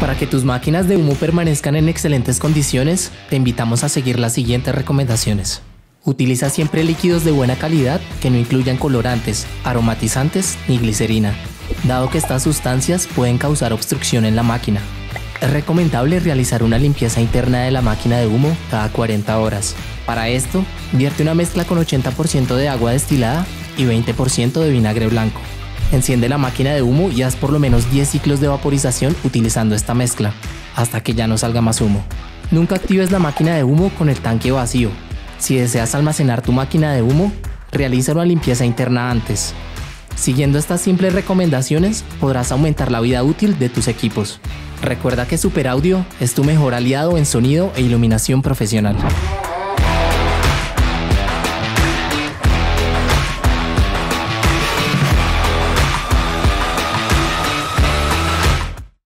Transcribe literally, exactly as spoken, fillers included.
Para que tus máquinas de humo permanezcan en excelentes condiciones, te invitamos a seguir las siguientes recomendaciones. Utiliza siempre líquidos de buena calidad que no incluyan colorantes, aromatizantes ni glicerina, dado que estas sustancias pueden causar obstrucción en la máquina. Es recomendable realizar una limpieza interna de la máquina de humo cada cuarenta horas. Para esto, vierte una mezcla con ochenta por ciento de agua destilada y veinte por ciento de vinagre blanco. Enciende la máquina de humo y haz por lo menos diez ciclos de vaporización utilizando esta mezcla, hasta que ya no salga más humo. Nunca actives la máquina de humo con el tanque vacío. Si deseas almacenar tu máquina de humo, realiza una limpieza interna antes. Siguiendo estas simples recomendaciones, podrás aumentar la vida útil de tus equipos. Recuerda que Super Audio es tu mejor aliado en sonido e iluminación profesional.